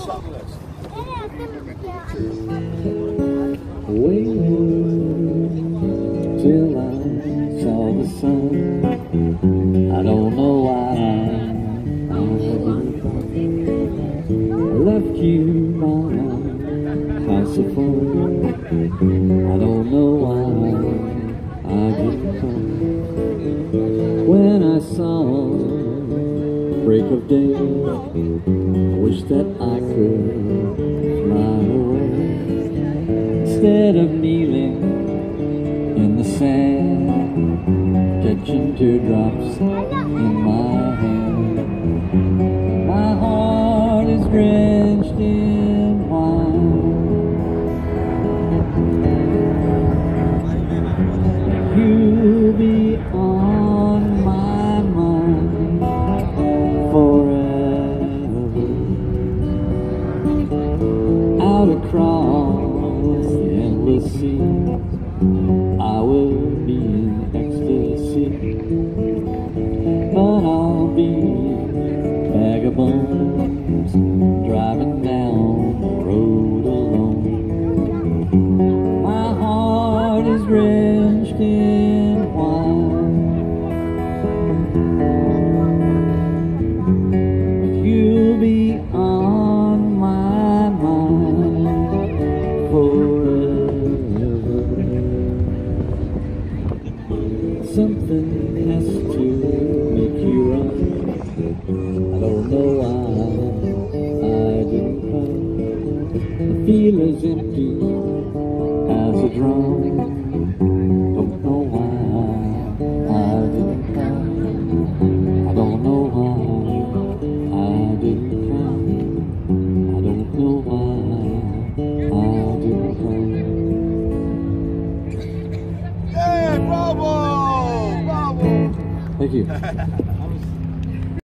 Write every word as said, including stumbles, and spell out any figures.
Waited till I saw the sun. I don't know why I left you my house of fun. I don't know why I didn't come. When I saw break of day, I wish that I could fly away. Instead of kneeling in the sand, catching teardrops in my hand, my heart is drenched in wine. You'll be on my mind forever. Out across the endless sea, I will be in ecstasy, but I'll be vagabonds driving down the road alone. My heart is drenched in wine, but you'll be on my mind forever. Something has to make you run. I don't know why I didn't come. The feel as empty as a drum. Don't know why I didn't come. I don't know why I didn't come. I don't know why I didn't come. Hey, bravo! Bravo! Thank you.